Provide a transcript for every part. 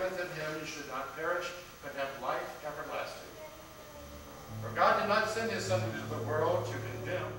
believeth in him should not perish, but have life everlasting. For God did not send his Son into the world to condemn,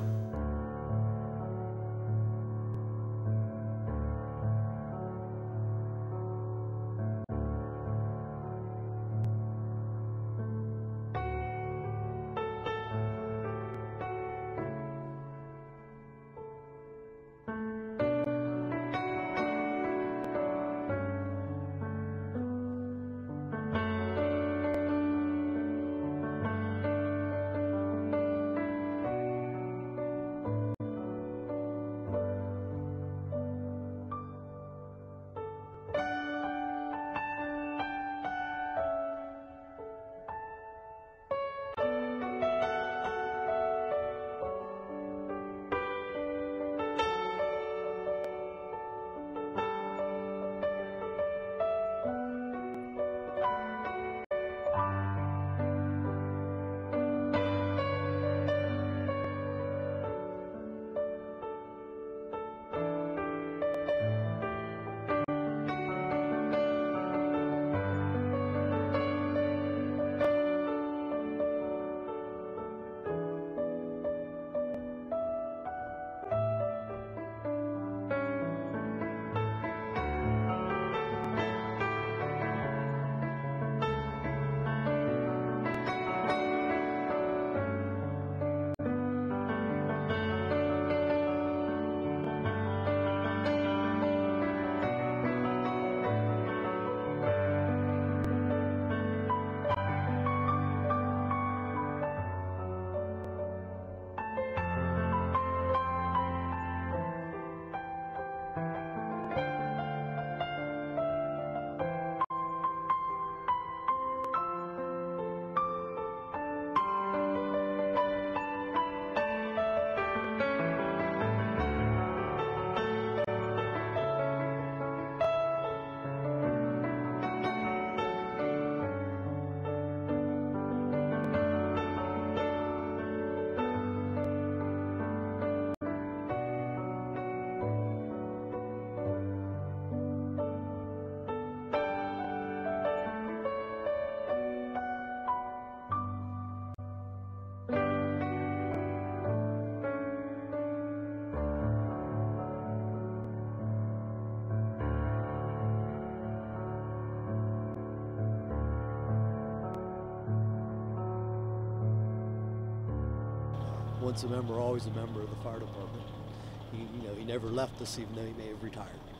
once a member, always a member of the fire department. He never left us even though he may have retired.